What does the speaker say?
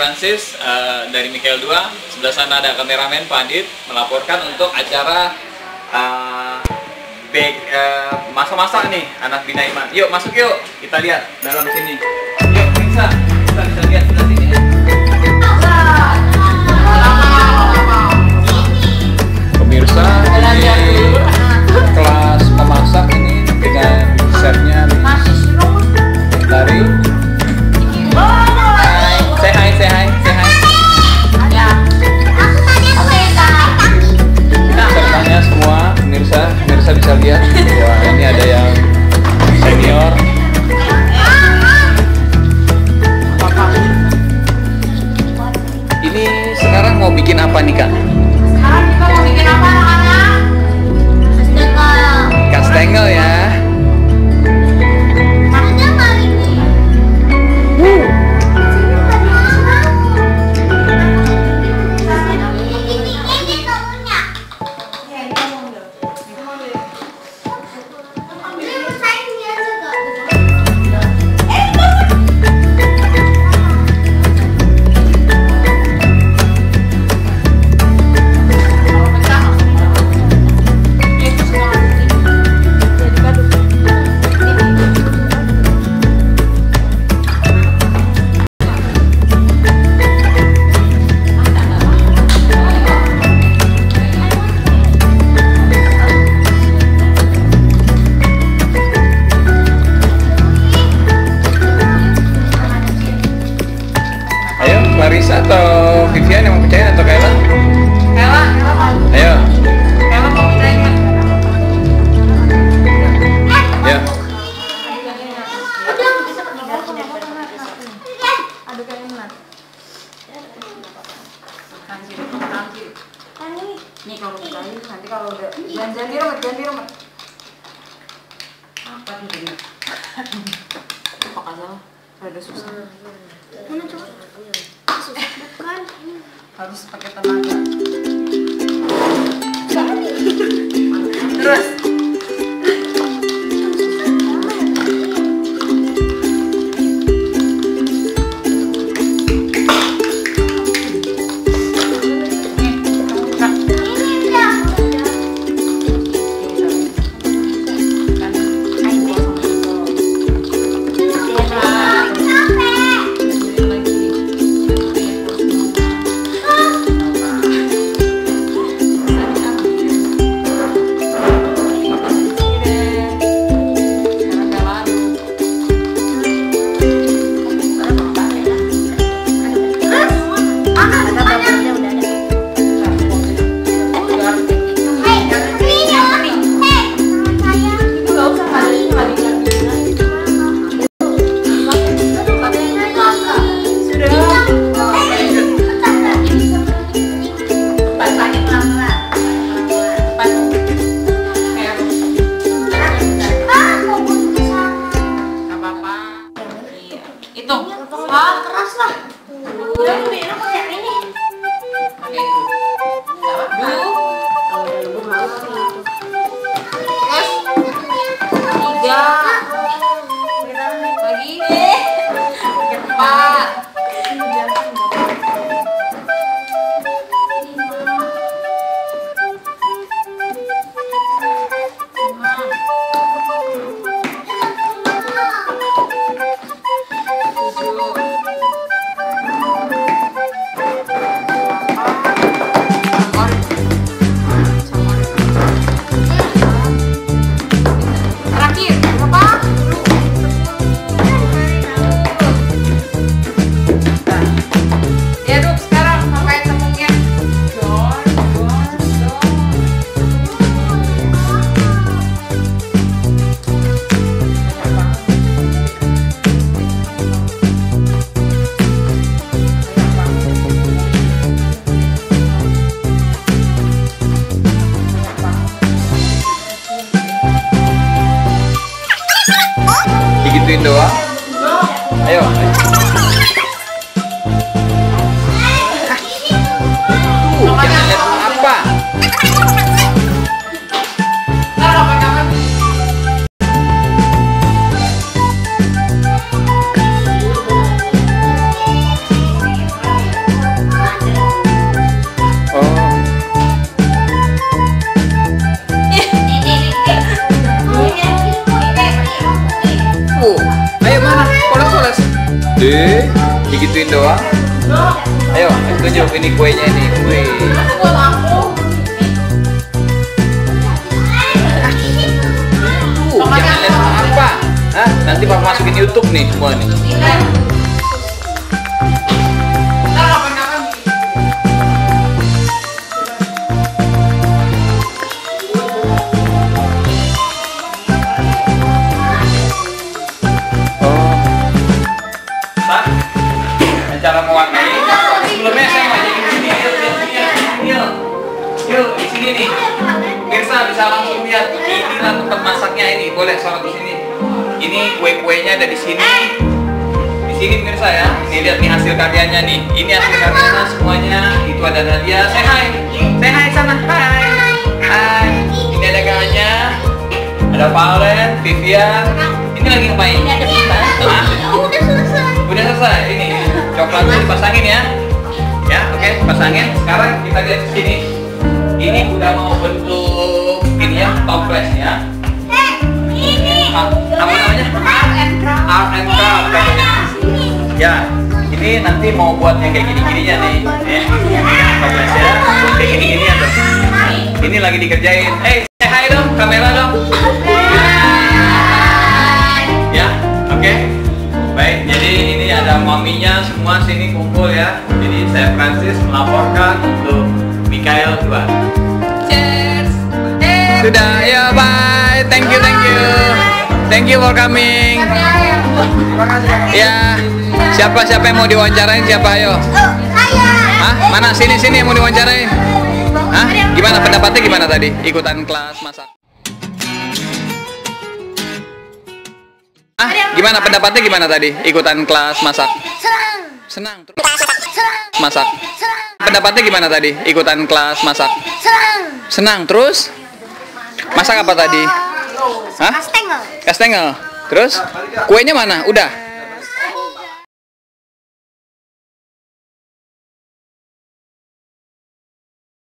Francis dari Mikael 2. Sebelah sana ada kameramen Pak Adit melaporkan untuk acara masak-masak nih anak Bina Iman. Yuk masuk yuk, kita lihat dalam sini. Yuk periksa, kita bisa lihat sebelah sini. Pemirsa, ini kelas memasak ini dengan chefnya dari. Say hi. Sertanya semua pemirsa bisa lihat. Wah, ini ada yang senior. Ini sekarang mau bikin apa nih Kak? Sekarang kita mau bikin apa anak-anak? Kastengel ya. Larissa atau Vivian yang mau pecahin atau Kayla? Kayla. Ayo. Kayla mau pecahin kan? Ya. Nih kalau pecahin nanti kalau udah jangan di rumah. Apa nih? Apa aja? Ada susah. Mana coba? Bukan. Harus pakai tenaga. Terus. digituin doang. Ayo, tunjuk ini kuenya ini. Wih. Jangan lihat apa. Hah? Nanti papa masukin YouTube nih semua nih. Cara mewarnai. Sebelumnya saya mau ajakin di sini. Yuk, di sini nih. Mirsa bisa langsung lihat. Inilah tempat masaknya ini. Boleh sorot di sini. Ini kue-kuenya ada di sini. Di sini Mirsa ya. Ini lihat nih hasil karyanya nih. Ini hasil karyanya semuanya. Itu ada Nadia. Say hi. Say hi sana. Hai. Hai. Ini ada kakaknya. Ada Valen, Vivian. Ini lagi ngapain? Ini ada pita. Udah selesai. Udah selesai. Ini coklatnya dipasangin ya. Ya, oke, pasangin. Sekarang kita lihat di sini. Ini udah mau bentuk ini ya, toples ya. Ini. Apa namanya? Art and craft namanya. Ya, ini nanti mau buat yang kayak gini-gininya nih. Ya, toples ya. Kayak gini-gininya tuh. Ini lagi dikerjain. Say hi dong, kamera dong. Ya, oke. Baik, jadi ini ada maminya semua sini kumpul ya. Jadi saya Francis melaporkan untuk Mikael keluar. Cheers. Sudah, ya bye. Thank you. Thank you for coming. Ya, siapa yang mau diwawancarain siapa ayo? Hah? Mana sini yang mau diwawancarain? Hah? Gimana pendapatnya gimana tadi ikutan kelas masak? Gimana pendapatnya gimana tadi ikutan kelas masak? Senang. Terus masak. Pendapatnya gimana tadi ikutan kelas masak? Senang. Terus masak apa tadi? Hah? Kastengel. Terus kuenya mana? Udah.